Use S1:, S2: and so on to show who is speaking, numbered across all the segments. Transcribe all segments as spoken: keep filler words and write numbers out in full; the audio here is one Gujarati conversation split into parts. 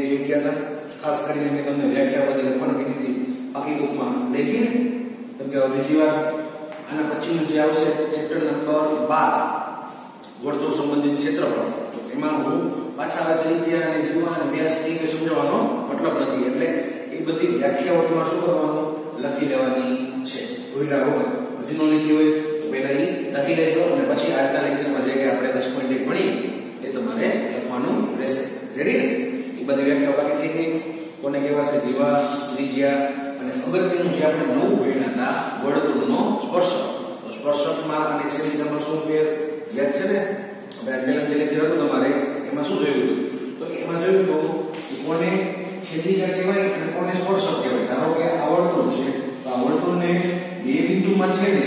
S1: જોઈ ગયા હતા. ખાસ કરીને મેં તમને વ્યાખ્યા બધી લખવાનું કીધી હતી બાકી બુકમાં લેકિન કેમ કે બીજી વાર આના પછીનું જે આવશે ચેપ્ટર નંબર બાર વર્તુળ સંબંધિત ક્ષેત્રફળ, તો એમાં હું પાછા ત્રિજ્યા અને જીવા અને વ્યાસ એ કે સમજાવવાનો મતલબ નથી. એટલે એ બધી વ્યાખ્યાઓ તમારે શું કરવાનું લખી લેવાની છે. ભૂલ્યા વગર હજી નો લીધી હોય તો પહેલા એ લખી લેજો અને પછી આજના લેક્ચરમાં જે કે આપણે દસ પોઈન્ટ એક ભણી એ તમારે લખવાનું રહેશે. રેડી ને? એ બધી વ્યાખ્યાઓ બાકી થઈ ગઈ. કોને કહેવા છે? જીવા, ત્રિજ્યા અને અગત્યનું જે આપણે નવું ભણ્યા હતા વર્તુળનો સ્પર્શક. તો સ્પર્શકમાં અને છેદિકામાં શું ફેર યાદ છે ને? આપણે પહેલા જે લેક્ચર હતું તમારે એમાં શું જોયું તો એમાં જોયું તો કોને છેદિકા કહેવાય અને કોને સ્પર્શક કહેવાય. ધારો કે આ વર્તુળ છે તો આ વર્તુળને બે બિંદુમાં છેદે,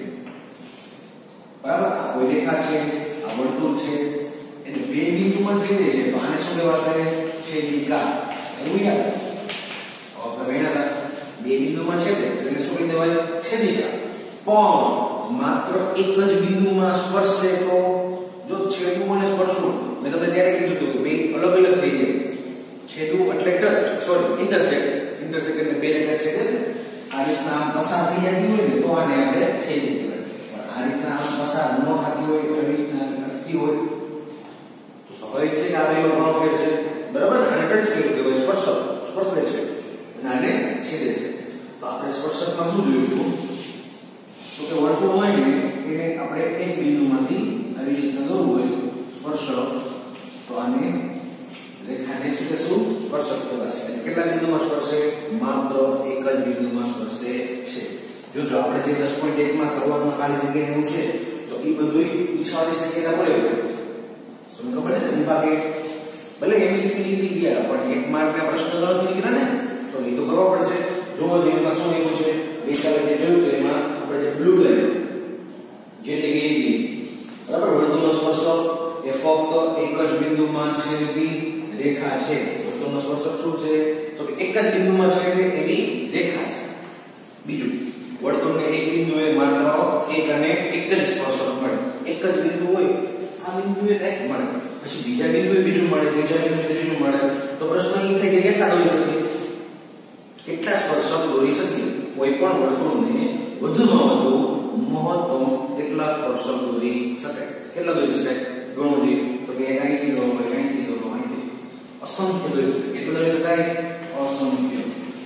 S1: બરાબર? આ કોઈ રેખા છે, આ વર્તુળ છે એને બે બિંદુમાં છેદે છે તો આને શું કહેવાશે? છેદિકા. એવું યાદ આપણે ભણ્યા હતા બે બિંદુમાં છેદે તો એને શું કહી દેવાય? છેદિકા. પણ માત્ર એક જ બિંદુમાં સ્પર્શે તો જો છેદવું અને સ્પર્શવું મેં તમને ત્યારે કીધું હતું કે બે અલગ અલગ થઈ જાય. છેદવું એટલે ટચ, સોરી ઇન્ટરસેક્ટ. ઇન્ટરસેક્ટ એટલે બે રેખા છેદે. આ રીતના આમ પસાર થઈ જતી હોય ને તો આને આપણે છેદી કહેવાય. પણ આ રીતના આમ પસાર ન થતી હોય તો એવી રીતના કરતી હોય તો સ્વાભાવિક છે કે આ બેનો ઘણો ફેર છે, બરાબર ને? આને ટચ કર્યું કહેવાય, સ્પર્શ સ્પર્શે છે અને આને છેદે છે. તો આપણે સ્પર્શકમાં શું જોયું હતું તો કે વર્તુળ હોય ને એને આપણે એક બિંદુમાંથી આવી રીતના દોરવું હોય સ્પર્શક તો આને રેખાને શું કહેશું? સ્પર્શક કહેવાશે. એટલે કેટલા બિંદુમાં સ્પર્શે? માત્ર એક જ બિંદુમાં સ્પર્શે છે. જો જો આપણે જે દસ પોઈન્ટ એક માં શરૂઆતમાં ખાલી જગ્યા એવું છે તો એ બધું પૂછવાની શક્યતા પડે હોય. તમને ખબર છે ને વિભાગે ભલે એમસીક્યુ નીકળી ગયા પણ એક માર્કના પ્રશ્ન નથી નીકળ્યા ને તો એ તો કરવા પડશે. જોવો જે એમાં શું એવું છે ગઈકાલે જે જોયું તો એમાં આપણે જે બ્લુ લાઈન જે લીધી હતી, બરાબર? વર્તુળનો સ્પર્શક એ ફક્ત એક જ બિંદુમાં છેદતી રેખા છે. વર્તુળનો સ્પર્શક શું છે તો કે એક જ બિંદુમાં છેદે એવી રેખા છે. બીજું, વર્તુળને એક બિંદુએ માત્ર એક અને એક જ સ્પર્શક મળે. એક જ બિંદુ હોય આ બિંદુએ એક મળે, પછી બીજા બિંદુએ બીજું મળે, ત્રીજા બિંદુએ ત્રીજું મળે. તો પ્રશ્ન એ થાય કે કેટલા દોરી શકીએ? કેટલા સ્પર્શક દોરી શકીએ? કોઈ પણ વર્તુળને વધુમાં વધુ મહત્તમ કેટલા સ્પર્શક દોરી શકાય? કેટલા દોરી શકાય? ગણો જોઈએ તો કે અહીંથી દોરો, અહીંથી દોરો, અહીંથી અસંખ્ય દોરી શકાય. કેટલા દોરી શકાય? અસંખ્ય.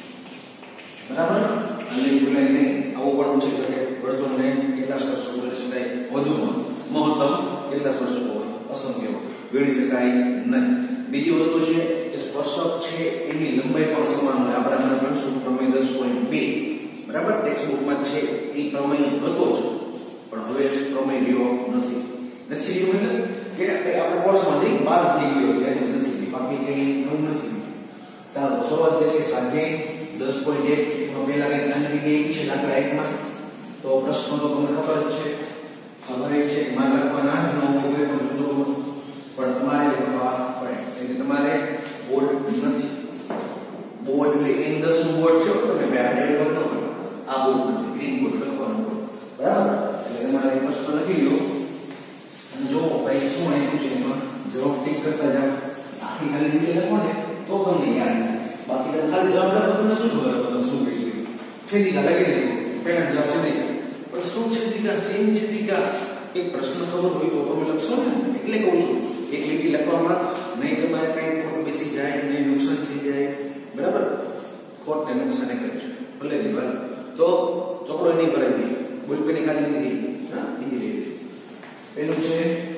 S1: બરાબર? અને બોલાઈને આવું પણ પૂછી શકે વર્તુળને કેટલા સ્પર્શક દોરી શકાય? વધુમાં મહત્તમ કેટલા સ્પર્શકો હોય? અસંખ્ય. ગણી શકાય નહીં. બીજી વસ્તુ છે કે સ્પર્શક છે એની લંબાઈ પણ સમાન હોય. આપણે હમણાં ભણશું પ્રમેય દસ પોઈન્ટ બે, બરાબર? ટેક્સ્ટ બુકમાં છે એ પ્રમેય હતો જ પણ હવે પ્રમેય રહ્યો નથી. નથી રહ્યો એટલે કે આપણે કોર્સમાંથી બહાર થઈ ગયો છે એટલે નથી, બાકી કંઈ નવું નથી. ચાલો શરૂઆત કરીએ. સ્વાધ્યાય દસ પોઈન્ટ એક પહેલા કંઈક નાની જગ્યાએ છે દાખલા એકમાં. તો પ્રશ્નો તો તમને ખબર જ છે, ખબર છે મારે લખવાના જ ન હોય પણ જુદો પણ તમારે લખવા પડે. એટલે તમારે બોર્ડ નથી. બોર્ડ એટલે એમ દસ નું બોર્ડ છે તમે બે આડે લખો આ બોર્ડ નથી, ગ્રીન બોર્ડ લખવાનું હોય, બરાબર? એટલે તમારે પ્રશ્ન લખી લો અને જો ભાઈ શું આપ્યું છે એમાં જવાબ ટીક કરતા જાઓ. આખી ખાલી રીતે લખો ને તો તમને યાદ નથી. બાકી તમે ખાલી જવાબ લખો તમને શું ખબર તમે શું કહી ગયું? છેદિકા લખી દીધું, પહેલા જવાબ છેદિકા. પણ શું છેદિકા? સેમ છેદિકા. એક પ્રશ્ન ખબર હોય તો તમે લખશો ને. એટલે કહું છું એક લીટી લખવામાં નહીં તમારે કઈ ખોટ બેસી જાય, નહીં નુકસાન થઈ જાય, બરાબર? ખોટ ને નુકસાન એક જ ભલે નહીં ભલે તો ચોકડો નહીં ભરાય. બોલપેની ખાલી નહીં ગઈ. હા, બીજી રીતે પેલું છે.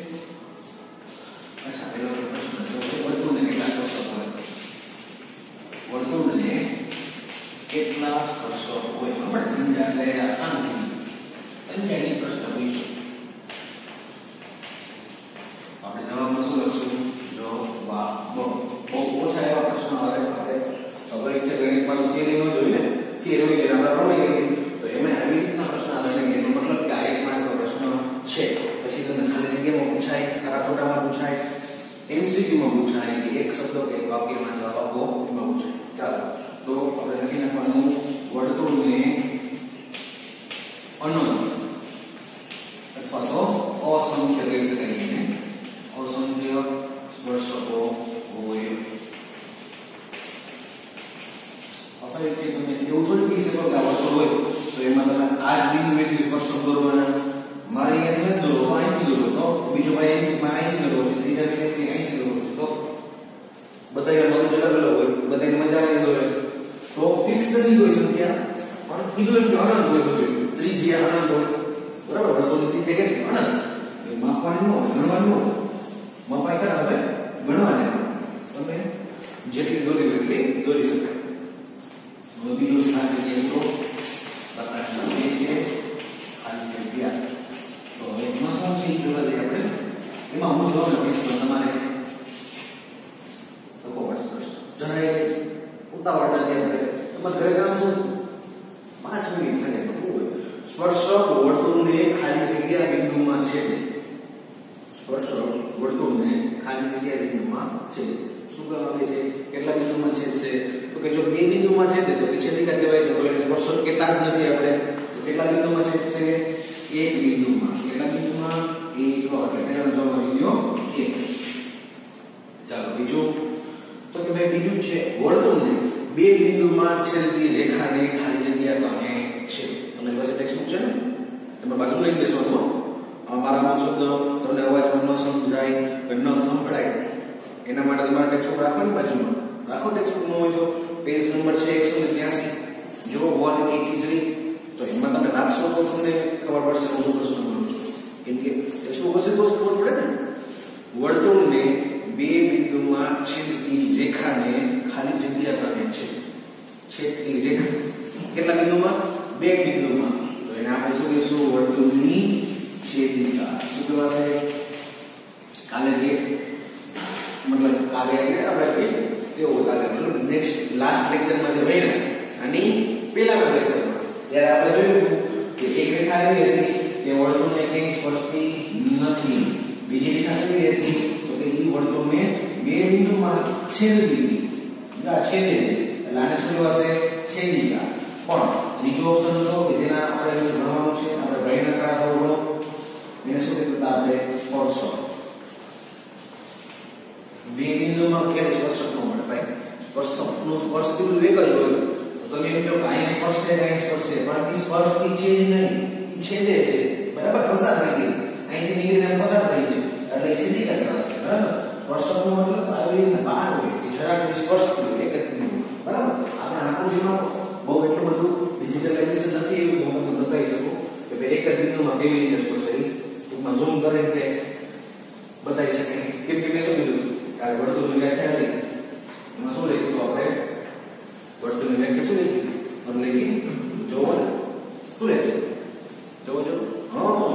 S1: અચ્છા, પેલો પ્રશ્ન છે વર્તુળને કેટલા સ્પર્શક હોય? વર્તુળને કેટલા સ્પર્શક હોય? ખબર સમજ્યા એટલે આનું સંખ્યાની પ્રશ્ન હોય છે. આપણે જવાબમાં શું લખશું? જો વા બહુ ઓછા એવા પ્રશ્નો આવે. આપણે સ્વાભાવિક છે ગણિતમાં થિયરી નો જોઈએ ને, થિયરી હોય આપણે પ્રમેય તો એમાં આવી રીતના પ્રશ્ન આવે ને એનો મતલબ કે આ એક માત્ર પ્રશ્ન છે. પછી તમને ખાલી જગ્યામાં પૂછાય, ખરા ખોટામાં પૂછાય, એમસીક્યુમાં પૂછાય કે એક શબ્દ કે એક વાક્યમાં જવાબ આપો એમાં પૂછાય. ચાલો તો આપણે લખી નાખવાનું વર્તુળને અનંત અથવા તો અસંખ્ય કહી શકાય. એને અસંખ્ય સ્પર્શકો હોય. હોય છે તમે એવું થોડું કહી શકો કે આ વર્તુળ હોય તો એમાં તમે આ જ બિંદુએથી સ્પર્શક દોરવાના મારે અહીંયાથી નથી દોરવો અહીંથી દોરો તો બીજો ભાઈ અહીંથી મારે અહીંથી દોરવો છે ત્રીજા ભાઈ અહીંથી દોરવો છે તો બધાને મગજ અલગ અલગ હોય બધાને મજા આવે દોરે તો ફિક્સ નથી કોઈ સંખ્યા પણ કીધું એમ કે અનંત હોય બધું ત્રિજ્યા અનંત હોય બરાબર વર્તુળની ત્રિજ્યા કેટલી અનંત એ માપવાની ન હોય ગણવાની ન હોય મપાઈ કરા હવે ગણવાની તમે જેટલી દોરી હોય એટલી દોરી શકાય હવે બીજો સાથે લઈએ તો પ્રકાશના બે છે ખાલી જગ્યા તો હવે એમાં શું છે જોવા જઈએ આપણે એમાં હું જવાબ આપીશ તો તમારે લખો પડશે જરાય ઉતાવળ નથી આપણે તમારે ઘરે કામ શું પાંચ મિનિટ થાય તો હોય સ્પર્શક વર્તુળને ખાલી જગ્યા બિંદુમાં છેદે સ્પર્શક વર્તુળને ખાલી જગ્યા બિંદુમાં છેદે શું કહેવામાં આવે છે કેટલા બિંદુમાં છેદશે તો કે જો બે બિંદુમાં છેદે તો કે છેદિકા કહેવાય તો એટલે સ્પર્શક કહેતા જ નથી આપણે તો કેટલા બિંદુમાં છેદશે એક બિંદુમાં કેટલા બિંદુમાં એક એટલે પહેલાનો જવાબ આવી ગયો એક ચાલો બીજું તો કે ભાઈ બીજું છે વર્તુળને બે બિંદુમાં છેદતી રેખાને ખાલી જગ્યા કહે છે તમારી પાસે ટેક્સ્ટબુક છે ને તમે બાજુ લઈને બેસવાનું મારા અમુક શબ્દો તમને અવાજમાં ન સમજાય ન સંભળાય એના માટે તમારે ટેક્સ્ટબુક રાખવાની બાજુમાં રાખો ટેક્સ્ટબુક ન હોય તો પેજ નંબર છે એકસો ત્યાસી જો એકસો ત્યાસી તો એમાં તમે રાખશો તો તમને ખબર પડશે હું શું પ્રશ્ન કરું છું કેમ કે ટેક્સ્ટબુક હશે તો જ ખબર પડે ને વર્તુળને બે બિંદુમાં છેદતી રેખાને ખાલી જગ્યા કહે છે છેદતી રેખા કેટલા બિંદુમાં બે બિંદુમાં તો એને આપણે શું કહીશું વર્તુળની છેદિકા શું કહેવાશે કાલે જે મતલબ કાલે એટલે આપણે કેવો કાલે મતલબ નેક્સ્ટ લાસ્ટ લેક્ચરમાં જે ભણ્યા આની પહેલાના લેક્ચરમાં ત્યારે આપણે જોયું કે એક રેખા એવી હતી કે વર્તુળને ક્યાંય સ્પર્શતી નથી બીજી રેખા કેવી હતી તો કે એ વર્તુળને બે બિંદુમાં છેદતી હતી આ છેદે છે એટલે આને શું કહેવાશે છેદિકા પણ ત્રીજો ઓપ્શન હતો કે જેના આપણે વિશે ભણવાનું છે આપણે ભણ્યા કરા થોડો એને શું કહેતા આપણે સ્પર્શક બે બિંદુમાં ક્યારે સ્પર્શક ન મળે ભાઈ સ્પર્શકનું સ્પર્શ બિંદુ એક જ હોય તો તમે એમ કહો કે અહીંયા સ્પર્શે અહીંયા સ્પર્શે પણ એ સ્પર્શથી છે જ નહીં એ છેદે છે બરાબર પસાર થઈ ગઈ અહીંથી નીકળીને પસાર થઈ છે એટલે એ છેદિકા કહેવાશે બરાબર સ્પર્શકનો મતલબ આવી રીતે બહાર હોય કે જરાક સ્પર્શ થયો એક જ બિંદુ બરાબર આપણે આકૃતિમાં બહુ એટલું બધું ડિજિટલાઇઝેશન નથી એવું હું તમને બતાવી શકું કે ભાઈ એક જ બિંદુમાં કેવી રીતે સ્પર્શે ટૂંકમાં ઝૂમ કરીને બતાવી શકે કેમ કે મેં શું કીધું કાલે વર્તુળની વ્યાખ્યા હતી એમાં શું લખ્યું તો આપણે વર્તુળની વ્યાખ્યા શું લખી તમને લખી જોવો ને શું લખ્યું જોવો જો હા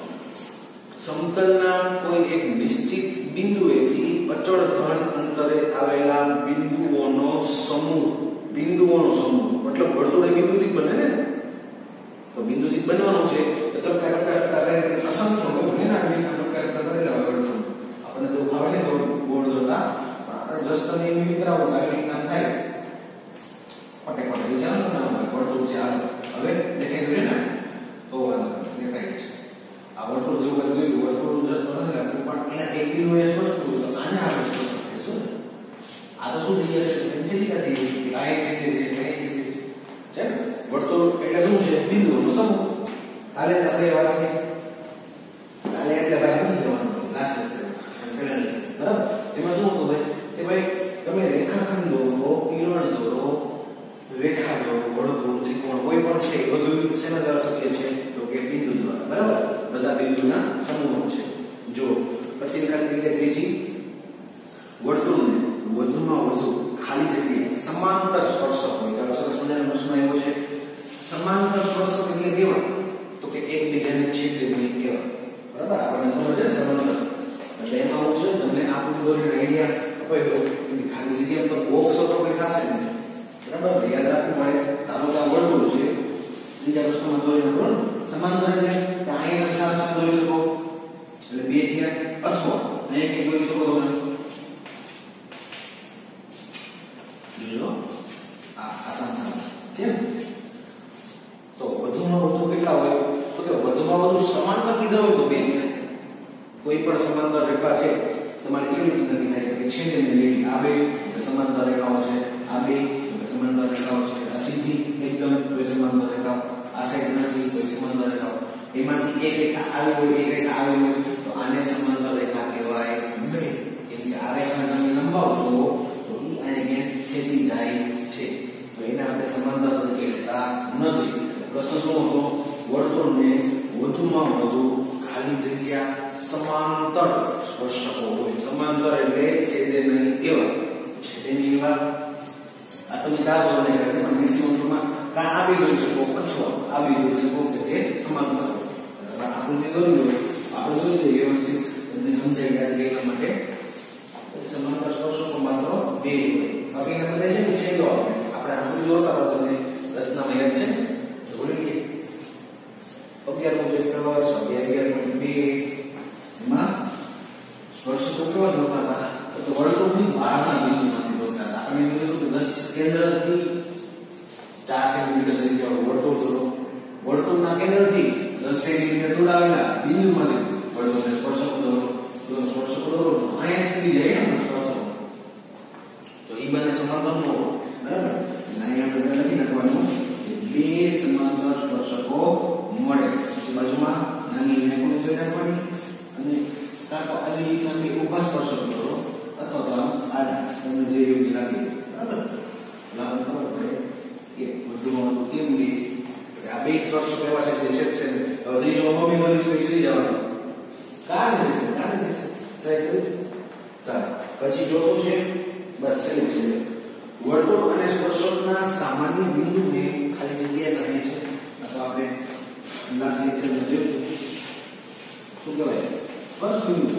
S1: સમતલના કોઈ એક નિશ્ચિત બિંદુએથી અચળ ધન અંતરે આવેલા બિંદુઓનો સમૂહ બિંદુઓનો સમૂહ મતલબ વર્તુળ એ બિંદુથી બને ને તો બિંદુથી બનવાનું છે તો કરતા કરતા કરીને અસંખ્ય હોય બને ને આ બિંદુ કરતા કરેલા વર્તુળ આપણને તો ભાવે ને ગોળ દોરતા આપણે જસ્ટ તમે એમ કરાવો કે આવી રીતના થાય પટે પટે વિચારો ના હોય વર્તુળ છે આ હવે દેખાઈ ગયું ને તો દેખાય છે આ વર્તુળ જેવું કરી ગયું વર્તુળ જતો નથી લાગતું પણ એના એક બિંદુ એ સ્પષ્ટ થયું તો આને આપણે સ્પષ્ટ કહીશું ને આ તો શું થઈ જશે પેન્સિલિકા થઈ ગઈ કે આ એક છે છે આ એક છે છે વર્તુળ એટલે શું છે બિંદુનો સમૂહ કાલે આપણે વાત છે કાલે એટલે ભાઈ શું જવાનું લાસ્ટ લેક્ચર બરાબર તેમાં શું હતું ભાઈ કે ભાઈ તમે રેખાખંડ દોરો કિરણ દોરો રેખા દોરો વર્તુળ ત્રિકોણ કોઈ પણ છે બધું શેના દ્વારા શક્ય છે તો કે બિંદુ દ્વારા બરાબર બધા બિંદુના સમૂહો છે જો પછી ખાલી જગ્યા ત્રીજી વર્તુળને વધુમાં વધુ ખાલી જગ્યા સમાંતર સ્પર્શક હોય ચાલો સરસ મજાનો પ્રશ્ન આવ્યો છે સમાંતર સ્પર્શક એટલે કેવા તો કે એકબીજાને છેદે નહીં કેવા બરાબર આપણને ખબર છે ને સમાંતર એટલે એમાં હું છે તમને આકૃતિ દોરીને આઈડિયા અપાઈ દો કે ખાલી જગ્યા પર બોક્સ તો કઈ થશે ને બરાબર યાદ રાખવું પડે ધારો કે આ વર્તુળ છે બીજા પ્રશ્નમાં દોરીને બોલો સમાંતર એટલે કે અહીંયા સાફ સાફ દોરી શકો એટલે બે થયા અથવા અહીંયા કે દોરી શકો તમે જોજો આ આસાન છે તો વધુમાં વધુ કેટલા હોય તો કે વધુમાં વધુ સમાંતર કીધા હોય તો બે થાય કોઈ પણ સમાંતર રેખા છે તમારે કેવી રીતે નક્કી થાય કે છેદે ને આ બે સમાંતર રેખાઓ છે આ બે સમાંતર રેખાઓ છે આ સમાંતર તરીકે લેતા નથી. પ્રશ્ન શું હતો? વર્તુળને વધુમાં વધુ ખાલી જગ્યા સમાંતર સ્પર્શકો હોય. સમાંતર એટલે છેદે નહીં એવા. છેદેની એવા આ તમે ચાર ધોરણે કરે છે, પણ મેક્સિમમમાં કાં આવી જોઈ શકો અથવા આવી જોઈ શકો કે તે સમાંતર. આપણે જે કર્યું હોય આપણે જોઈ લઈએ વ્યવસ્થિત તમને સમજાઈ જાય કે એના માટે સમાંતર સ્પર્શકો માત્ર બે હોય. બાકી એના બધા છે ને છેદો આવે. આપણે આકૃતિ જોતા હતા તમને રચનામાં યાદ છે ભૂલી ગયા. અગિયાર નો ચેપ્ટર અગિયાર પોઈન્ટ બે એમાં સ્પર્શકો કેવા જોતા હતા? તો વર્તુળની બહારના બિંદુમાંથી જોતા હતા. આપણે એમ કીધું કે દસ કેન્દ્રથી ચાર સેન્ટીમીટર ત્રિજ્યા વર્તુળ દોરો. વર્તુળના કેન્દ્રથી દસ સેન્ટીમીટર દૂર આવેલા બિંદુમાંથી વર્તુળને સ્પર્શક દોરો. તો સ્પર્શક દોરો અહીંયા સુધી જાય ને સ્પર્શક. તો એ બંને સમાંતર નો બરાબર. અહીંયા આપણે લખી નાખવાનું કે બે સમાંતર સ્પર્શકો મળે. બાજુમાં નાની રેખાઓ જોઈ નાખવાની અને કાં તો આવી રીતના બે ઊભા સ્પર્શક દોરો અથવા તો આડા તમને જે યોગ્ય લાગે બરાબર. લાગુ ખબર પડે કે વધુમાં વધુ કેમ કે આ બે સ્પર્શક એવા છે જે છે હવે ત્રીજો મમ્મી મરી તો ચડી જવાનું કારણ છે કારણ છે ટ્રાય કરી ચાલો. પછી ચોથું છે બસ ચલી છે વર્તુળ અને સ્પર્શકના સામાન્ય બિંદુને ખાલી જગ્યા કહે છે. અથવા આપણે લાસ્ટ લેક્ચરમાં જોયું શું કહેવાય સ્પર્શ બિંદુ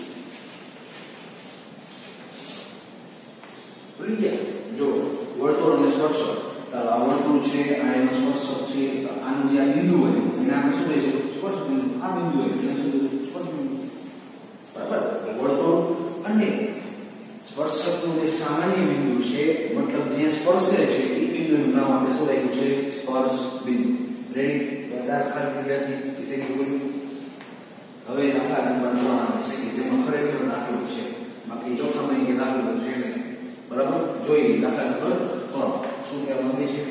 S1: ભૂલી ગયા. જો વર્તુળ અને સ્પર્શક તો આ વર્તુળ છે આ એનો સ્પર્શક છે. આનું જે આ બિંદુ હોય એને આપણે શું કહીશું? સ્પર્શ બિંદુ. આ બિંદુ હોય એને શું કહીશું? સ્પર્શ બિંદુ બરાબર. વર્તુળ અને સ્પર્શકનું જે સામાન્ય બિંદુ છે મતલબ જે સ્પર્શે છે એ બિંદુનું નામ આપણે શું રાખ્યું છે? સ્પર્શ બિંદુ. રેડી? ચાર ખાલી જગ્યાથી તેની કોઈ હવે દાખલા નંબર ત્રણ આવે છે કે જેમાં ખરેખર દાખલો છે. બાકી ચોથામાં એ દાખલો છે ને બરાબર. જોઈએ દાખલા નંબર ત્રણ શું કહેવા માંગે છે?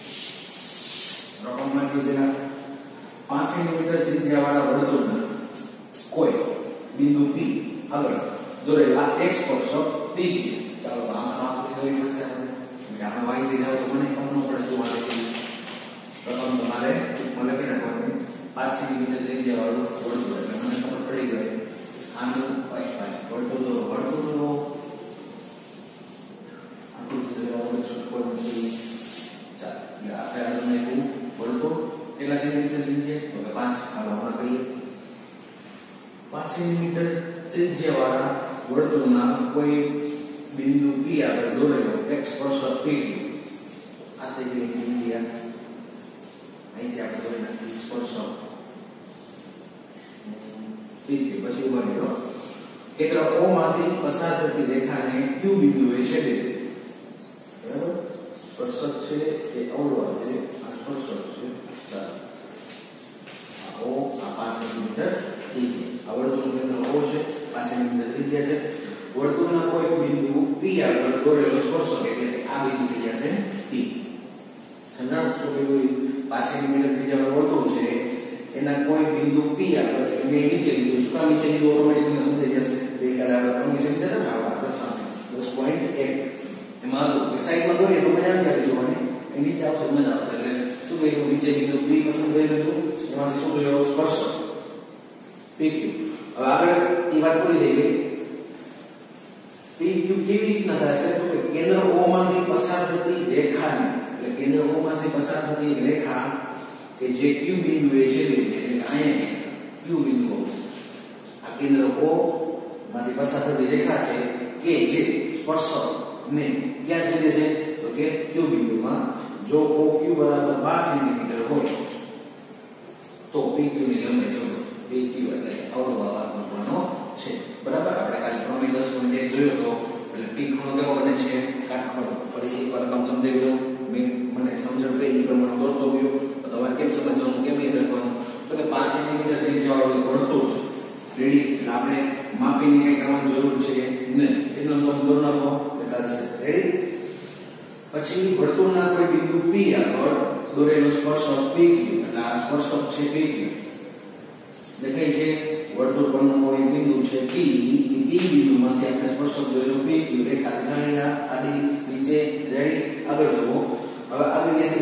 S1: રકમમાંથી પેલા પાંચ સેન્ટીમીટર ત્રિજ્યાવાળા વર્તુળના કોઈ બિંદુ P આગળ દોરેલા એક સ્પર્શક P. ચાલો આમાં આકૃતિ દોરવી પડશે આપણે. આપણે વાંચી જાવ તો મને ખબર ન પડે શું આવે છે. પ્રથમ તમારે મને લખી નાખવાનું પાંચ સેન્ટીમીટર ત્રિજ્યાવાળું વર્તુળ એટલે મને ખબર પડી ગઈ આનું વર્તુળ દોરો. વર્તુળનો આકૃતિ દોરવાનું કોઈ નથી. ચાલો આપણે આનું એક વર્તુળ કેટલા સેન્ટીમીટર ત્રિજ્યા? તો કે પાંચ. ચાલો હમણાં કરીએ. પાંચ સેન્ટીમીટર ત્રિજ્યાવાળા વર્તુળના કોઈ બિંદુ P આગળ દોરેલો એક સ્પર્શક P. આ તે જે ત્રિજ્યા અહીંથી આપણે દોરી નાખીએ સ્પર્શક P. પછી ઉભા રહ્યો કેન્દ્ર O માંથી પસાર થતી રેખાને Q બિંદુએ છેદે છે. બરાબર. સ્પર્શક છે એ અવળવા છે. આ સ્પર્શક છે. ચાલો આ O આ પાંચ સેન્ટીમીટર ત્રિજ્યા. આ વર્તુળનું કેન્દ્ર O છે. પાંચ સેન્ટીમીટર ત્રિજ્યા છે. વર્તુળના કોઈ બિંદુ P આગળ દોરેલો સ્પર્શક એટલે આ બિંદુ ત્રિજ્યા છે P. સમજાણું શું કહેવું? પાંચ સેન્ટીમીટર ત્રિજ્યાવાળું વર્તુળ છે એના કોઈ બિંદુ P આગળ મેં નીચે લીધું. શું કામ નીચે લીધું? ઓટોમેટિકલી સમજાઈ જશે. દેખાડે આપણે તમે સમજાય ને આ વાત સામે દસ પોઈન્ટ એક એમાં હતું કે સાઈડમાં દોરીએ તો મજા નથી આવી જોવાની. એ નીચે આવશે મજા આવશે. એટલે શું કર્યું? નીચે બિંદુ P પસંદ કરી લીધું. એમાંથી શું કર્યું? સ્પર્શક P Q. હવે આગળ એ વાત પૂરી થઈ ગઈ. P Q કેવી રીતના થશે? તો કે કેન્દ્ર O માંથી પસાર થતી રેખાને એટલે કેન્દ્ર O માંથી પસાર થતી રેખા કે જે Q બિંદુએ છેદે છે એટલે અહીંયા Q બિંદુ આવશે. આ કેન્દ્ર O માંથી પસાર થતી રેખા છે કે જે સ્પર્શક ને ક્યાં છેદે છે? તો કે Q બિંદુમાં. જો O Q બરાબર બાર સેન્ટીમીટર હોય તો P Q ની લંબાઈ શોધો. P Q એટલે અવળવા વાળવાનો છે. બરાબર. આપણે કાલે પ્રમેય દસ પોઈન્ટ એક જોયો તો એટલે P ખૂણો કેવો બને છે? કાટખૂણો. ફરીથી એકવાર કામ સમજાવી દઉં. મેં મને સમજણ પડી એ પ્રમાણે દોરતો ગયો. તો તમારે કેમ સમજવાનું કેમ યાદ રાખવાનું? તો કે પાંચ સેન્ટીમીટર ત્રિજ્યાવાળું વર્તુળ છે. રેડી? એટલે આપણે માપીને કઈ કરવાની જરૂર છે નહીં. એટલો તો દોર નાખો એટલે ચાલશે. રેડી? પછી વર્તુળના કોઈ બિંદુ P આગળ દોરેલો સ્પર્શક P Q. એટલે આ સ્પર્શક છે P Q. દેખાય છે? વર્તુળ પરનો કોઈ બિંદુ છે P. એ P બિંદુમાંથી આપણે સ્પર્શક દોરેલો P Q રેખા ગણીના આડી નીચે. રેડી? આગળ જુઓ. હવે આગળ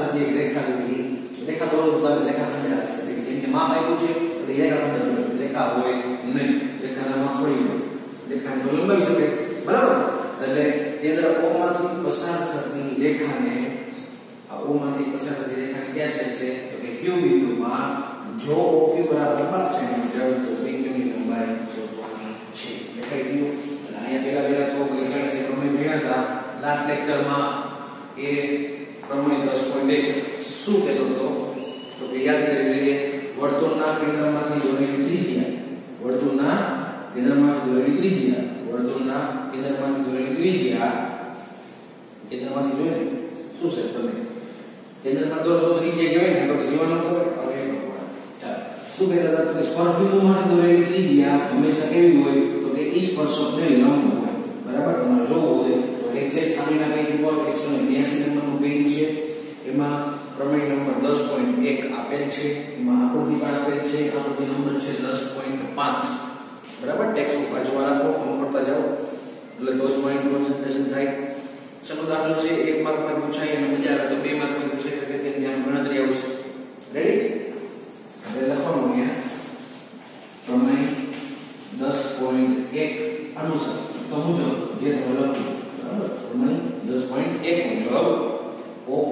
S1: થતી એક રેખા દોરી રેખા દોરો તો તમે રેખા તમે રાખશે કેમ કે માપ આપ્યું છે તો રેખા તમે જોડો રેખા હોય નહીં રેખાના માપ થોડી હોય રેખાને તો લંબાવી શકે બરાબર એટલે કેન્દ્ર O માંથી પસાર થતી રેખાને આ O માંથી પસાર થતી રેખાને ક્યાં છે છે તો કે Q બિંદુમાં જો O Q બરાબર પાંચ સેન્ટીમીટર તો P Q ની લંબાઈ શોધવાની છે એટલે Q અને અહીંયા પેલા પેલા તો કઈ ગણે છે પ્રમેય ભણ્યા હતા લાસ્ટ લેક્ચરમાં એ પ્રમેય દસ પોઈન્ટ એક શું કહેતો હતો તો કે યાદ કરી લઈએ વર્તુળના કેન્દ્રમાંથી દોરેલી ત્રિજ્યા વર્તુળના કેન્દ્રમાંથી દોરેલી ત્રિજ્યા વર્તુળના કેન્દ્રમાંથી દોરેલી ત્રિજ્યા કેન્દ્રમાંથી દોરેલી શું છે તમે કેન્દ્રમાં દોરો તો ત્રિજ્યા કહેવાય ને તો જીવન ન કહેવાય હવે ચાલો શું કહેતા હતા કે સ્પર્શ બિંદુમાંથી દોરેલી ત્રિજ્યા હંમેશા કેવી હોય તો કે ઈ સ્પર્શકને લંબ હોય બરાબર તમારે જોવું હોય તો એક્ઝેક્ટ સામેના પેજ ઉપર એકસો બ્યાસી નંબરનું પેજ છે એમાં પ્રમેય નંબર દસ પોઈન્ટ એક આપેલ છે એમાં આકૃતિ પણ આપેલ છે આકૃતિ નંબર છે દસ પોઈન્ટ પાંચ બરાબર ટેક્સ્ટબુક બાજુમાં રાખો ફોન કરતા જાઓ એટલે તો જ માઇન્ડ કોન્સન્ટ્રેશન થાય ચલો દાખલો છે એક માર્કમાં પૂછાય અને મજા આવે તો બે માર્કમાં પૂછાય તો કે ત્યાં ગણતરી આવશે રેડી હવે લખવાનું અહીંયા પ્રમેય દસ પોઈન્ટ એક અનુસાર તો મુજબ જે તમે લખ્યું બરાબર પ્રમેય દસ પોઈન્ટ એક મુજબ OP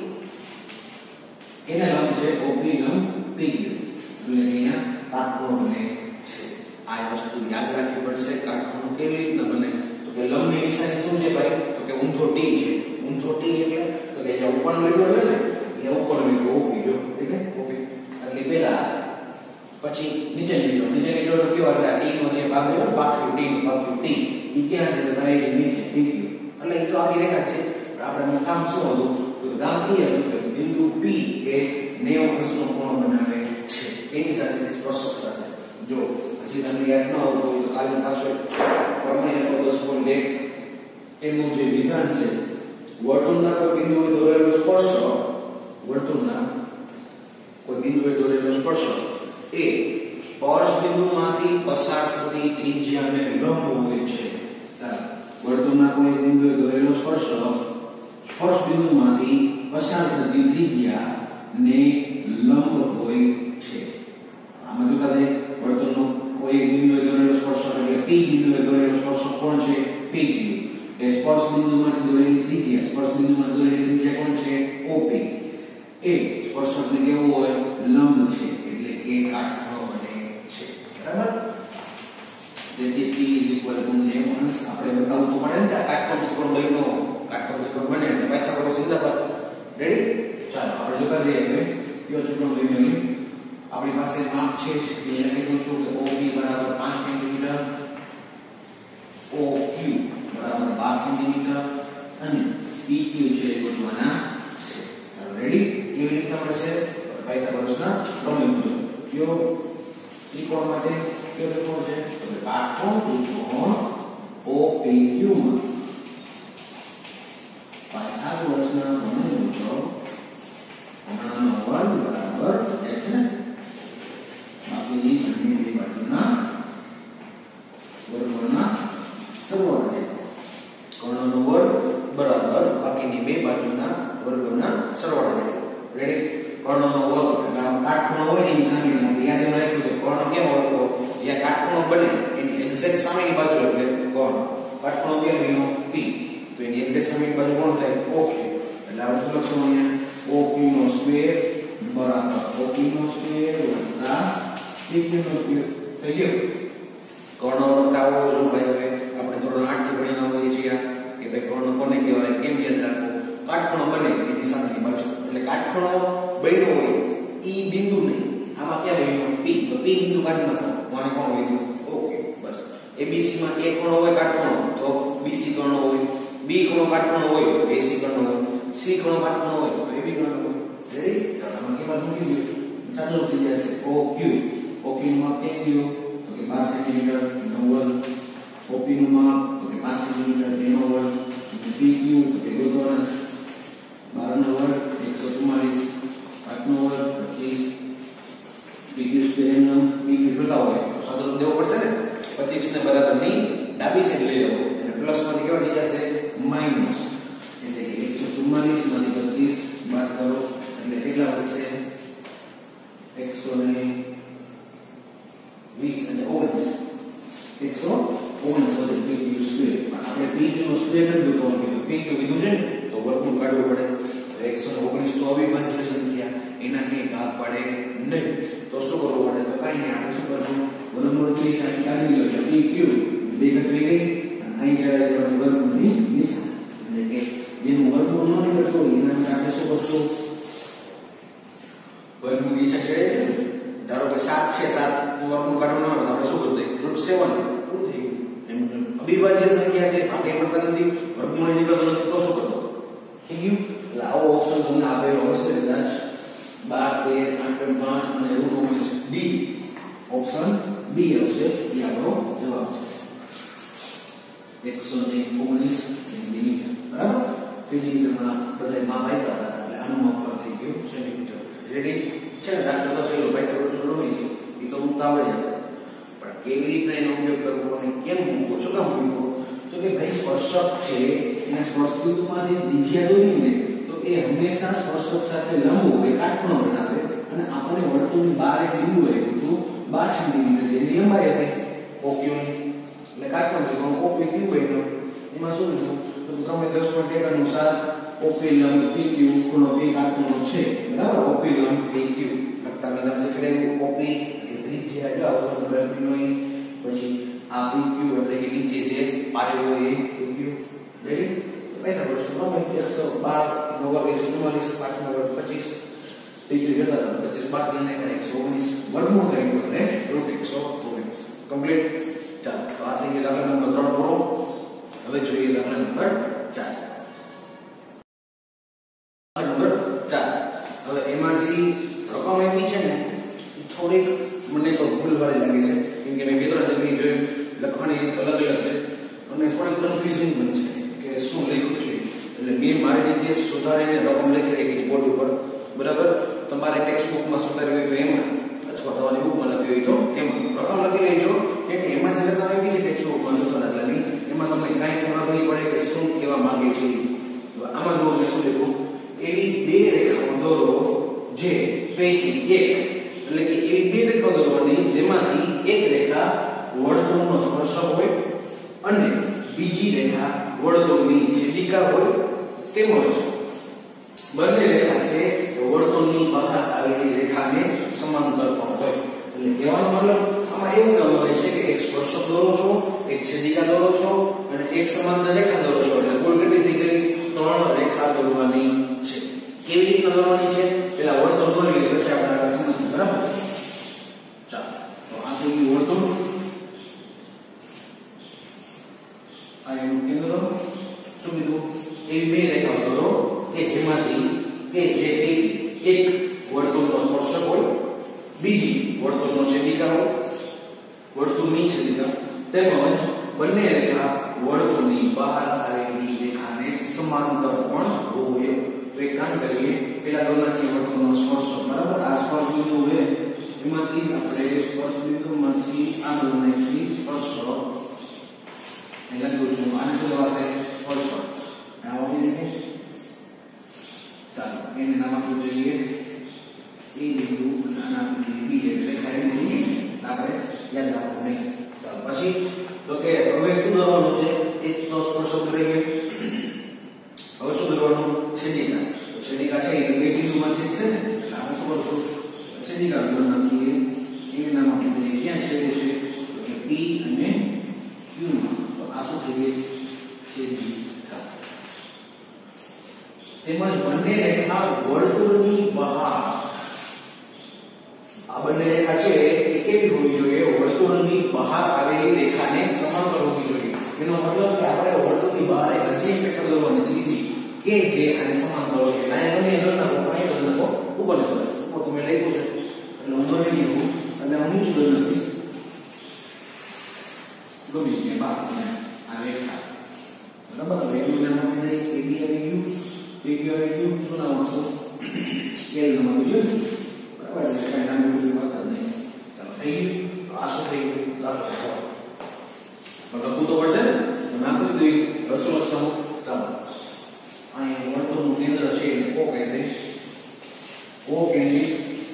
S1: એને લંબ છે OP લંબ P Q એટલે અહીંયા કાટખૂણો બને છે આ વસ્તુ યાદ રાખવી પડશે કાટખૂણો કેવી રીતના બને તો કે લંબની નિશાની શું છે ભાઈ તો કે ઊંધો T છે ઊંધો T એટલે તો કે જે ઉપર લીટો હોય ને એ ઉપર લીટો OP જો ઠીક છે OP એટલે પહેલા પછી નીચે લીટો નીચે લીટો તો કેવો એટલે T નો જે ભાગ છે બાકી T નો ભાગ T ઈ ક્યાં છે ભાઈ નીચે P Q એટલે એ તો આખી રેખા છે આપણે કામ શું હતું તો દાખલા તરીકે બિંદુ P એ નેવું અંશનો કોણ બનાવે છે એની સાથે સ્પર્શક સાથે જો હજી તમને યાદ ન આવતું હોય તો કાલે પાછો પ્રમેય દસ પોઈન્ટ એક એનું જે વિધાન છે વર્તુળના કોઈ બિંદુએ દોરેલો સ્પર્શક વર્તુળના કોઈ બિંદુએ દોરેલો સ્પર્શક એ સ્પર્શ બિંદુમાંથી પસાર થતી ત્રિજ્યાને લંબ હોય છે ચાલો વર્તુળના કોઈ બિંદુએ દોરેલો સ્પર્શક સ્પર્શ બિંદુમાંથી પસાર થતી ત્રિજ્યા ને લંબ હોય છે આમાં જો કાલે વર્તુળનો કોઈ બિંદુએ દોરેલો સ્પર્શક એટલે P બિંદુએ દોરેલો સ્પર્શક કોણ છે P Q એ સ્પર્શ બિંદુમાંથી દોરેલી ત્રિજ્યા સ્પર્શ બિંદુમાં દોરેલી ત્રિજ્યા કોણ છે O P એ સ્પર્શકને કેવું હોય લંબ છે એટલે કે કાટખૂણો બને છે બરાબર તેથી P નેવું અંશ આપણે બતાવવું તો પડે ને કે કાટખૂણો ત્રિકોણ બન્યો કાટખૂણો ત્રિકોણ બને એટલે પાછા કરો સીધા પર રેડી ચાલો આપણે જોતા જઈએ હવે કયો ત્રિકોણ બન્યો આપણી પાસે માપ છે એ લખી દઉં છું કે O P બરાબર પાંચ સેન્ટીમીટર O Q બરાબર બાર સેન્ટીમીટર અને P Q છે એ શોધવાના છે ચાલો રેડી કેવી રીતના મળશે પાયથાગોરસના પ્રમેય મુજબ કયો ત્રિકોણ માટે કયો ત્રિકોણ છે તો કાટખૂણો ત્રિકોણ O P Q માં પાયથાગોરસના પ્રમેય મુજબ હમણાંનો વર્ગ બરાબર x ને બાકીની બંને બે બાજુના વર્ગોના સરવાળો કર્ણનો વર્ગ બરાબર બાકીની બે બાજુના વર્ગોના સરવાળો રેડી કર્ણનો વર્ગ એટલે આમ કાટખૂણો હોય એની સામેની આપણે યાદ રાખ્યું કે કર્ણ કેવો હોય જ્યાં કાટખૂણો બને એની એક્ઝેક્ટ સામેની બાજુ એટલે કર્ણ કાટખૂણો કેવો એનો P તો એની એક્ઝેક્ટ સામેની બાજુ કોણ થાય O Q એટલે આપણે શું લખશું અહીંયા O Q નો સ્ક્વેર બરાબર O Q નો સ્ક્વેર વત્તા P Q નો સ્ક્વેર થઈ ગયો કર્ણ વત્તા આવો જો ભાઈ હવે આપણે ધોરણ આઠ થી ભણીના હોઈએ છીએ કે ભાઈ કર્ણ કોને કહેવાય કેમ યાદ રાખવું કાટખૂણો બને એની સામેની બાજુ એટલે કાટખૂણો બન્યો હોય ઈ બિંદુ નહીં આમાં ક્યાં બન્યો P તો P બિંદુ કાઢી નાખો કોને કોણ હોય ઓકે બસ A B C માં A ખૂણો હોય કાટખૂણો તો B C ખૂણો હોય B ખૂણો કાટખૂણો હોય તો A C ખૂણો હોય C ખૂણો કાટખૂણો હોય તો A B ખૂણો હોય રેડી ચાલો આમાં કેવા મૂકી દો ચાલો થઈ જશે O Q O Q નું માપ કેટલું તો કે બાર સેન્ટીમીટર નો વર્ગ O P નું માપ તો કે પાંચ સેન્ટીમીટર એનો વર્ગ P Q તો કે ગોતવાના બાર નો વર્ગ એકસો ચુમ્માલીસ પાંચ નો વર્ગ પચીસ P Q સ્ક્વેર નો P Q જોતા હોય તો સાદો દેવો પડશે ને પચીસ ને બરાબર નહીં ડાબી સાઈડ લઈ આવો એટલે પ્લસ માંથી કેવા થઈ જશે માઈનસ એટલે કે એકસો ચુમ્માલીસ માંથી પચીસ બાદ કરો સુધી એક જ દુકાન કીધું પીક્યુ કીધું છે ને તો વર્ગમૂળ કાઢવું પડે. એકસો ઓગણીસ તો અવિભાજ્ય સંખ્યા, એના કઈ ભાગ પડે નહીં. તો શું કરવું પડે? તો કાંઈ નહીં, આપણે શું કરશું? વર્ગમૂળ ની નિશાની કાઢી લો એટલે પીક્યુ બે ઘટ થઈ ગઈ. અહીં જાય વર્ગમૂળની નિશાની, એટલે કે જેનું વર્ગમૂળ ન નીકળતું હોય એના માટે આપણે શું કરશું? વર્ગમૂળ નિશાની કાઢી. ધારો કે સાત છે, સાત નું વર્ગમૂળ કાઢવાનું હોય તો આપણે શું કરી દઈએ? રૂટ સેવન પૂરું થઈ ગયું. એમ અવિભાજ્ય સંખ્યા છે, ભાગે પડતા નથી, વર્ગમૂળ નીકળતો નથી, તો શું કરવું? થઈ ગયું. એટલે આવો ઓપ્શન તમને આપેલો હશે કદાચ બાર, તેર, આઠ પોઈન્ટ પાંચ અને રૂટ ઓગણીસ. ડી ઓપ્શન બી આવશે, એ આપણો જવાબ છે. એકસો ઓગણીસ સેન્ટીમીટર. બરાબર? સેન્ટીમીટરમાં બધા માપ આપ્યા હતા એટલે આનું માપ પણ થઈ ગયું સેન્ટીમીટર. રેડી છે ને? દાખલો થશે ભાઈ તો શું હોય છે એ તો હું આવડે જ પણ કેવી રીતના એનો ઉપયોગ કરવો અને કેમ મૂકવો, શું કામ મૂકવો? તો કે ભાઈ સ્પર્શક છે એના સ્પર્શ બિંદુમાંથી ત્રિજ્યા દોરીને તો એ હંમેશા સ્પર્શક સાથે લંબ હોય, કાટખૂણો બનાવે અને આપણને વર્તુળની બહાર એક બિંદુ હોય તો બાર સેન્ટીમીટર છે એની લંબાઈ હતી ઓક્યુની, એટલે કાટખૂણો છે પણ ઓપી ક્યુ હોય તો એમાં શું લીધું? તો તમે દસ પોઈન્ટ એક અનુસાર ઓપી લંબ પીક્યુ ખૂણો બે કાટખૂણો છે, બરાબર? ઓપી લંબ પીક્યુ લખતા મેં તમને કહેલું ઓપી એટલે ત્રિજ્યા જાવ તો બરાબરનો પછી આ પીક્યુ એટલે કે નીચે જે પાયો હોય એ પીક્યુ. રેડી? પહેલા વર્ષ માં એકસો બાર નો વર્ગ એકસો ચુમ્માલીસ, પાંચ નો વર્ગ પચીસ, પીક્યુ જતા હતા પચીસ બાદ ને એકસો ઓગણીસ વર્ગમૂળ થઈ ગયું અને રૂટ એકસો ઓગણીસ કમ્પ્લીટ. ચાલો તો આ થઈ ગયો દાખલા નંબર ત્રણ પૂરો. હવે જોઈએ દાખલા નંબર ચાર. નંબર ચાર. હવે એમાંથી રકમ એવી છે ને થોડીક મને તો ભૂલવાળી લાગે છે કેમ કે મેં બે ત્રણ જગ્યાએ જોયું લખવાની રીત અલગ અલગ છે અને થોડીક કન્ફ્યુઝિંગ પણ છે કે શું લખ્યું છે. એટલે મેં મારી રીતે સુધારીને રકમ લખી રાખી બોર્ડ ઉપર, બરાબર? તમારે ટેક્સ્ટ બુકમાં સુધારી હોય તો એમાં અથવા તમારી બુકમાં લખી હોય તો એમાં રકમ લખી લેજો કેમ કે એમાં જે રકમ આપી છે ટેક્સ્ટ બુકમાં સુધા દાખલાની એમાં તમને કાંઈ ખબર નહીં પડે કે શું કહેવા માંગે છે. આમાં જોવું જોઈએ શું લખ્યું? એવી બે રેખાઓ દોરો જે પૈકી એક, એટલે કે એવી બે રેખાઓ દોરવાની જેમાંથી એક રેખા વર્તુળનો સ્પર્શક હોય અને બીજી રેખા વર્તુળની છેદિકા હોય, તેમજ બંને રેખા છે વર્તુળની બહાર આવેલી રેખાને સમાંતર પણ હોય. એટલે કહેવાનો મતલબ આમાં એવું કહેવામાં આવે છે કે એક સ્પર્શક દોરો છો, એક છેદિકા દોરો છો અને એક સમાંતર રેખા દોરો છો, એટલે કુલ કેટલી થઈ ગઈ? ત્રણ રેખા દોરવાની છે. કેવી રીતના દોરવાની છે? પેલા વર્તુળ દોરી પછી આપણે આગળ સમજીએ, બરાબર? ચાલો તો આ થઈ ગયું વર્તુળ. આ એનું કેન્દ્ર. શું કીધું? એવી બે રેખા દોરો કે જેમાંથી કે જે એક વર્તુળનો સ્પર્શક હોય, બીજી વર્તુળનો છેદિકા હોય, વર્તુળની છેદિકા, તેમજ બંને રેખા વર્તુળની બહાર આવેલી રેખાને સમાંતર પણ હોય. તો એક કામ કરીએ, પેલા દોરનાથી વર્તુળનો સ્પર્શક, બરાબર? આ સ્પર્શ બિંદુ છે એમાંથી આપણે સ્પર્શ બિંદુમાંથી આ દોરનાથી સ્પર્શક અહીંયા લખું છું. આને શું લેવાશે? સ્પર્શક. આ આપી દઈએ. ચાલો એને નામ આપવું જોઈએ એ બિંદુ અને આના આપી બી એટલે કાંઈ નહીં આપણે યાદ રાખવું નહીં. ચાલો પછી તો કે હવે શું દોરવાનું છે? એક તો સ્પર્શક રહી ગયો. હવે શું કરવાનું? છેદિકા. તો છેદિકા છે એ બે બિંદુમાં છેદ છે ને એટલે આપણે ખબર છું છેદિકા દોર નાખીએ. એ નામ આપી દઈએ. ક્યાં છેદે છે? તો કે પી અને ક્યુ માં. તો આ શું થઈ ગઈ? છેદિકા. તેમજ બંને રેખા વર્તુળની બહાર, આ બંને રેખા છે એ કેવી હોવી જોઈએ? વર્તુળની બહાર આવેલી રેખાને સમાંતર હોવી જોઈએ. એનો મતલબ કે આપણે વર્તુળની બહાર એક હજી એક રેખા દોરવાની છે કે જે આને સમાંતર હોય. આ બંને દોરના કોઈ દોરનો ઉપર દોર ઉપર તમે લખ્યું છે એટલે હું દોરી લઉં અને હું જ દોરી લઈશ ગમે તે બાર આ રેખા, બરાબર? હવે એનું નામ આપણે એ બી આવી ગયું, પીક્યુ આવી ગયું. શું નામ આવશે? એલ નામ આવી ગયું, બરાબર? એટલે કઈ નામ એવું વાત નહીં. ચાલો થઈ ગયું. આ શું થઈ ગયું? ચાલો લખવું તો પડશે ને, નામ તો દઈ રસો લક્ષણો. ચાલો અહીંયા વર્તુળનું કેન્દ્ર છે એને કો કહે છે. કો કેન્દ્રિત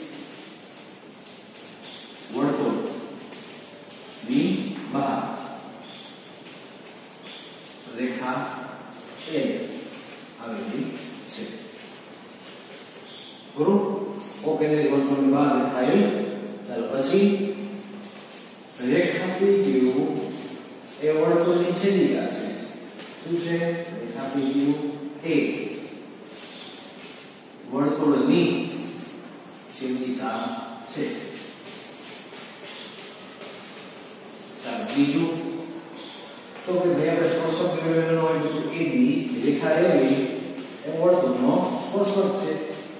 S1: વર્તુળ ની બહાર રેખા ગુરુ ઓકે ને વર્તુળની બહાર દેખાય. ચાલો પછી રેખા પીક્યુ એ વર્તુળની છેદિકા છે. શું છે? રેખા પીક્યુ એ વર્તુળની છેદિકા છે. ચાલો બીજું તો કે ભાઈ આપણે સ્પર્શક મેળવેલો હોય તો એ બી રેખા એવી એ વર્તુળનો સ્પર્શક છે.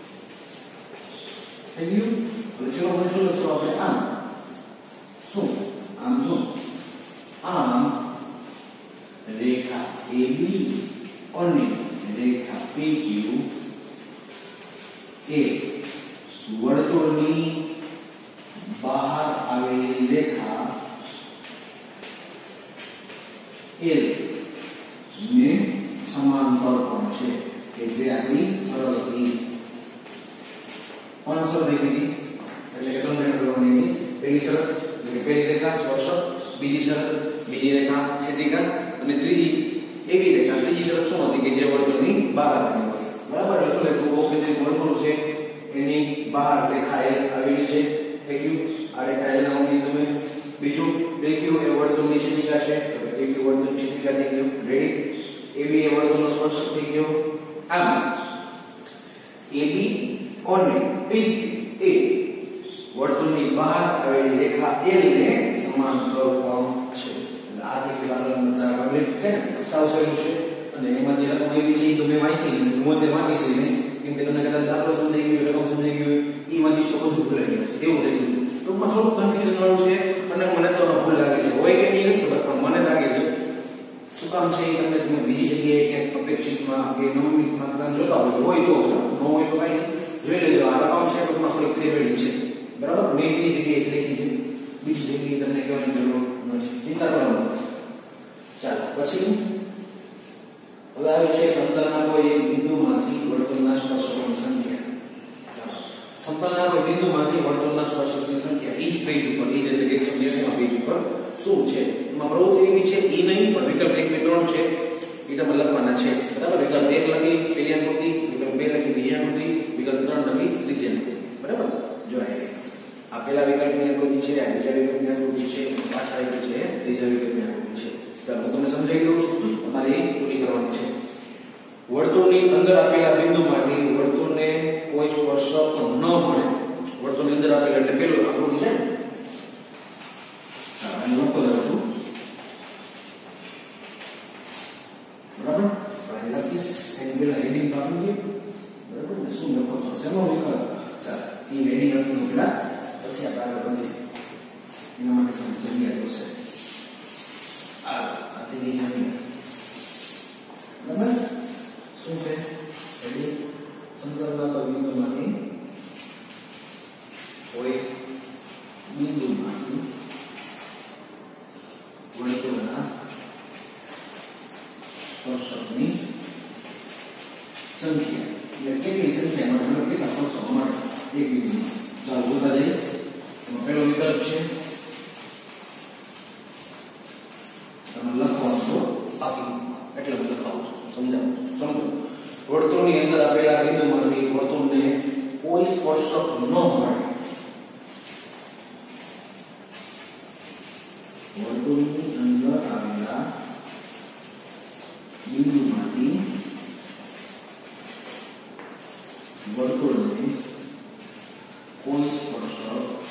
S1: થઈ ગયું? તો ચલો પછી લખશું આપણે આમ. શું? આમ શું? આમ રેખા એબી અને રેખા પીક્યુ એ વર્તુળની બહાર આવેલી રેખા એલ ને સમાંતર કોણ છે કે જે આપણી સરળ હતી. કોણ સરળ થઈ ગઈ? એટલે કે ત્રણ કરવાની હતી. પહેલી શરત એટલે પહેલી રેખા સ્પર્શક, બીજી શરત બીજી રેખા છેદિકા અને ત્રીજી એવી રેખા. ત્રીજી શરત શું હતી? કે જે વર્તુળની બહાર આવેલી હોય. બરાબર? શું લખ્યું? ઓકે જે વર્તુળ છે એની બહાર રેખા એલ આવેલી છે. થઈ ગયું? આ રેખા એલ નામની તમે. બીજું પીક્યુ એ વર્તુળની છેદિકા છે. પીક્યુ વર્તુળની છેદિકા થઈ ગયું. રેડી? એબી એ વર્તુળનો સ્પર્શક થઈ ગયો. આમ એબી અને પીક્યુ એ વર્તુળની બહાર આવેલી રેખા એલ ને સમાંતર કોણ છે. એટલે આ જે કેવાળાનો ચાર કમ્પ્લીટ છે ને સાવ સહેલું છે. અને એમાં જે રકમ એવી છે એ તો મેં વાંચી નથી. હું તે વાંચી છે નહીં કેમ કે તમને કદાચ દાખલો સમજાઈ ગયો, રકમ સમજાઈ ગયો, એ વાંચીશ તો બધું ભૂલાઈ જશે. એવું રહી ગયું. ટૂંકમાં થોડુંક કન્ફ્યુઝન વાળું છે અને મને તો ભૂલ લાગે છે. હોય કે નહીં ખબર પણ મને લાગે છે. શું કામ છે એ તમને તમે બીજી જગ્યાએ ક્યાંક અપેક્ષિતમાં કે નવમીમાં કદાચ જોતા હોય તો હોય તો જ, ન હોય તો કાંઈ જોઈ લેજો. આ રકમ છે ટૂંકમાં થોડીક ફેરવેલી છે. બરાબર? મેં બીજી જગ્યાએ લખી છે, બીજી જગ્યાએ તમને કહેવાની જરૂર નથી. ચિંતા કરવાનો. ચાલો પછી હવે આવે છે સમતલના કોઈ એક બિંદુમાંથી વર્તુળના સ્પર્શકોની સંખ્યા. સમતલના કોઈ બિંદુમાંથી વર્તુળના સ્પર્શકની સંખ્યા એ જ પેજ ઉપર, એ જ એટલે કે એકસો બ્યાસી માં પેજ ઉપર શું છે? એમાં પ્રવૃત્તિ એવી છે એ નહીં પણ વિકલ્પ એક બે ત્રણ છે એ તમે લખવાના છે. બરાબર? વિકલ્પ એક લખી પહેલી આકૃતિ, વિકલ્પ બે લખી બીજી આકૃતિ, વિકલ્પ ત્રણ લખી ત્રીજી આકૃતિ. બરાબર? જો આ પહેલા વિકલ્પની આકૃતિ છે, આ બીજા વિકલ્પની આકૃતિ છે, પાછળ આવી છે ત્રીજા વિકલ્પની આકૃતિ છે. ચાલો તમને સમજાવી દઉં છું. તમારે પૂરી કરવાની છે. વર્તુળની અંદર આપેલા બિંદુમાંથી વર્તુળને કોઈ સ્પર્શક ન મળે. વર્તુળની અંદર આપેલા એટલે પેલું આકૃતિ છે. હા, અહીં લખો છું. બરાબર? અહીં લખીશ એની પેલા હેડિંગ આપી દઈએ. બરાબર ને? શું લખો છો? શેનો વિકલ્પ? ચાલો એ હેડિંગ આપી પેલા પછી આપણે આગળ વધીએ. એના માટે થોડી જગ્યા જોશે. આ આથી લઈ જઈએ. બરાબર? શું છે? હેડિંગ સમતલના બિંદુમાંથી કોઈ બિંદુમાંથી વર્તુળના સ્પર્શકની સંખ્યા. એટલે કેટલી સંખ્યા મળે? કેટલા સ્પર્શકો મળે એક બિંદુમાં? ચાલો જોતા જઈએ. એમાં પહેલો વિકલ્પ છે તમે લખવાનું છો બાકી એટલે હું લખાવું છું, સમજાવું છું. સમજો. વર્તુળની અંદર આપેલા બિંદુમાંથી વર્તુળને કોઈ સ્પર્શક ન મળે. વર્તુળની અંદર આવેલા બિંદુમાંથી વર્તુળને કોઈ સ્પર્શક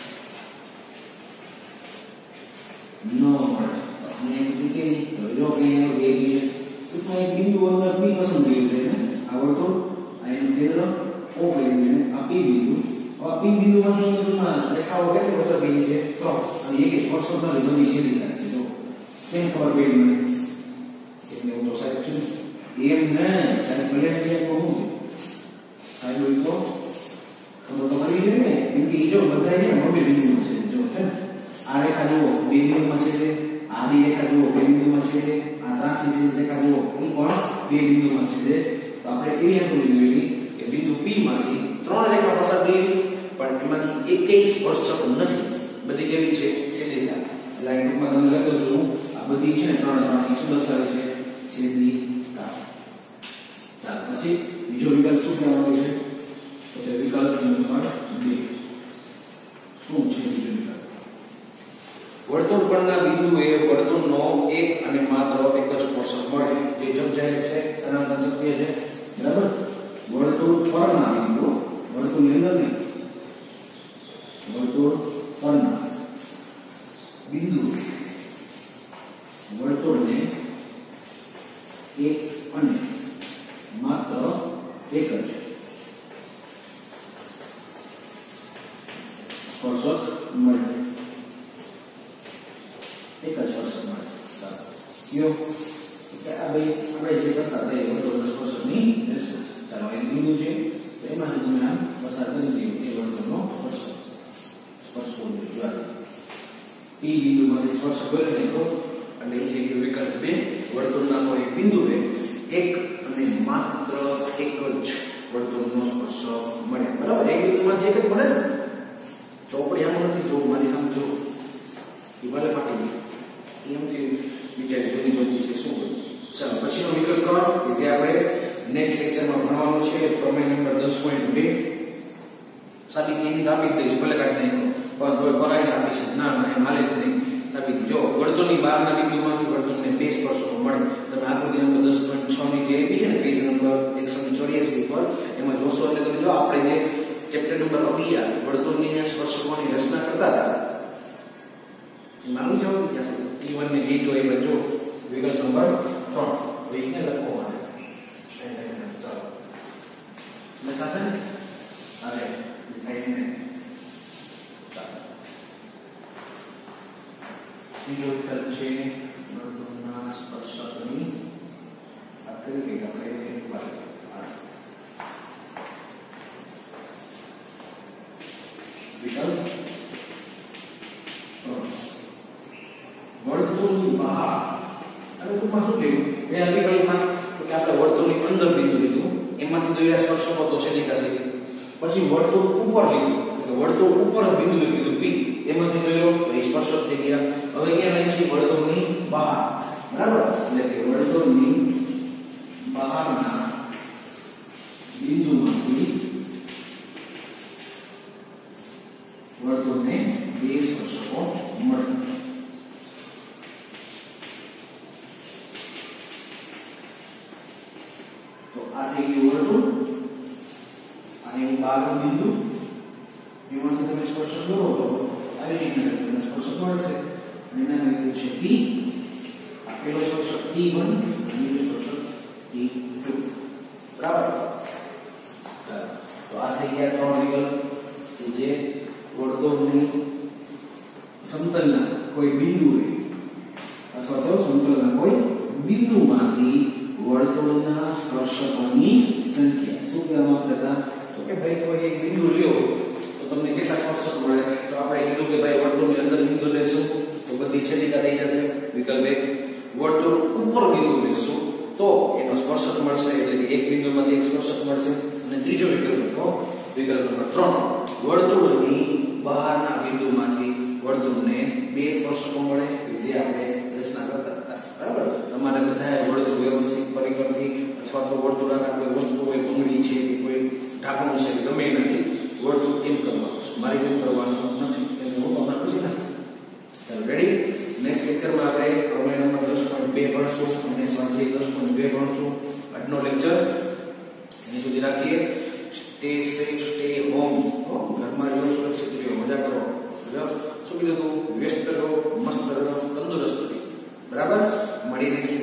S1: ન મળે. અને કેવી તો જો કે એનો બે બી છે તો એક બિંદુ અંદર બી પસંદ કર્યું છે ને આ વર્તુળ આ એનું કેન્દ્ર ઓ કરીને આ પી બિંદુ. આ પી બિંદુમાં બિંદુમાં રેખાઓ કેટલી પસાર થઈ છે? ત્રણ. અને એક સ્પર્શકના બધી છેદિકા છે. જો કેમ ખબર પડી મને? એટલે હું તો સાહેબ છું એમ ને સાહેબ ભલે કે કહું છું સાહેબ હોય તો ખબર તો પડી જાય ને. કેમ કે જો બધા છે ને બે બિંદુમાં છે. જો છે ને આ રેખા જુઓ બે બિંદુમાં છે. આ બી રેખા જુઓ બે બિંદુમાં છે. આ ત્રાસી છે રેખા જુઓ એ પણ બે બિંદુમાં છે. તો આપણે એવી આકૃતિ જોઈ કે બિંદુ P માંથી ત્રણ રેખા પસાર થઈ પણ એમાંથી એકેય સ્પર્શક નથી. બધી કેવી છે? છેદિકા. એટલે આ ટૂંકમાં તમને લખું છું આ બધી છે ને ત્રણ ત્રણ શું દર્શાવે છે? છેદિકા. ચાલો પછી બીજો વિકલ્પ શું કહેવાનો છે? તો તે વિકલ્પ વર્તુળ પરના બિંદુએ વર્તુળનો એક અને માત્ર એક જ સ્પર્શક મળે. જે જગ્યાએ છે સનાતન સત્ય છે. બરાબર. વર્તુળ પરના બિંદુ, વર્તુળની અંદર નહીં, વર્તુળ પરના બિંદુ વર્તુળને એક અને માત્ર એક જ સ્પર્શક મળે. એક જ સ્પર્શક મળે. કયો કે આ ભાઈ આપણે જે કરતા હતા એ વર્તુળનો સ્પર્શક નહીં રહેશે. ચાલો એક બિંદુ છે એમાં તમે નામ પસાર કરી દો. એ વર્તુળનો સ્પર્શક સ્પર્શ હોવો જોઈએ. પી બિંદુમાંથી સ્પર્શક કરી નાખો અને એ છે કે વિકલ્પ બે, વર્તુળના કોઈ બિંદુએ એક અને માત્ર એક જ વર્તુળનો સ્પર્શક મળે. બરાબર. એક બિંદુમાંથી એક જ મળે ને. ચોપડી આમ નથી જોવું, મારી સામે જો એ ભલે ફાટી ગઈ એમથી બીજા જોઈ જોઈ છે શું હોય. ચાલો પછીનો વિકલ્પ કરો કે જે આપણે નેક્સ્ટ લેક્ચરમાં ભણવાનું છે. પ્રમેય નંબર દસ પોઈન્ટ બે. સાબિતી એની આપી દઈશ, ભલે કાઢી નહીં પણ કોઈ ભરાઈને આપી છે ના ના એમ હાલે જ નહીં. સાબિતી જો વર્તુળની બહારના બિંદુમાંથી વર્તુળને બે સ્પર્શકો મળે. તમે આકૃતિ નંબર દસ પોઈન્ટ છ ની જે આપી છે ને પેજ નંબર એકસો ચોર્યાસી ઉપર એમાં જોશો એટલે તમે જો આપણે જે ચેપ્ટર નંબર અગિયાર વર્તુળની સ્પર્શકોની રચના કરતા હતા માનું જાવ ટી વન ની ડી ટુ એ જો વિકલ્પ નંબર ત્રણ વેગને લખો મારે. ચાલો લખાશે ને અરે લખાય ને. બીજો વિકલ્પ છે વર્તુળના સ્પર્શકની આખરી વેગ આપણે એકવાર વિકલ્પ વર્તુળની બહાર. હવે ટૂંકમાં શું કહ્યું એ વિકલ્પમાં તો કે આપણે વર્તુળની અંદર બિંદુ લીધું એમાંથી દોર્યા સ્પર્શકો તો છે નીકળી. પછી વર્તુળ ઉપર લીધું તો વર્તુળ ઉપર બિંદુ લીધું પી એમાંથી દોર્યો તો એ સ્પર્શક થઈ ગયા. હવે ક્યાં લઈ છે વર્તુળની બહાર. બરાબર. એટલે કે વર્તુળની બહારના બિંદુમાંથી વર્તુળને બે સ્પર્શકો મળે. તો આ થઈ ગયું વર્તુળ. આ એની બહારનું બિંદુ એમાંથી તમે સ્પર્શક દોરો છો આવી રીતે તમને સ્પર્શક મળશે. એના નામ છે P. આ પેલો સ્પર્શક P વન અને બીજો સ્પર્શક P ટુ. બરાબર. તો આ થઈ ગયા ત્રણ વિકલ્પ કે જે વર્તુળની સમતલના કોઈ બિંદુએ અથવા તો સમતલના કોઈ બિંદુમાંથી વર્તુળના સ્પર્શકોની સંખ્યા. શું કહેવા માંગતા હતા તો કે ભાઈ કોઈ એક બિંદુ લ્યો તો તમને કેટલા સ્પર્શક મળે. તો આપણે કીધું કે ભાઈ વર્તુળની અંદર બિંદુ લેશું તો બધી છેદિકા થઈ જશે. વિકલ્પ એક. વર્તુળ ઉપર બિંદુ લેશું તો એનો સ્પર્શક મળશે એટલે કે એક બિંદુમાંથી એક સ્પર્શક મળશે. અને ત્રીજો વિકલ્પ હતો વિકલ્પ નંબર ત્રણ, વર્તુળની બહારના બિંદુમાંથી વર્તુળને બે સ્પર્શકો મળે જે આપણે રચના કરતા હતા. બરાબર. તમારે બધાએ વર્તુળ વ્યવસ્થિત પરિકરથી અથવા તો વર્તુળાકાર કોઈ વસ્તુ હોય ભૂંગળી છે કે કોઈ ઢાંકણું છે ગમે એનાથી વર્તુળ એમ કરવાનું છે. મારી જેમ કરવાનું નથી. એટલે હું તમને પૂછી નાખીશ. ચાલો રેડી. નેક્સ્ટ લેક્ચરમાં આપણે પ્રમેય નંબર દસ પોઈન્ટ બે ભણશું અને સ્વાધ્યાય દસ પોઈન્ટ બે ભણશું. આજનો લેક્ચર અહીં સુધી રાખીએ. Stay safe, stay home. ઘરમાં રહો, સુરક્ષિત રહો, મજા કરો. બરાબર. શું કીધું તું? વ્યસ્ત રહો, મસ્ત રહો, તંદુરસ્ત રહો. બરાબર. મળીને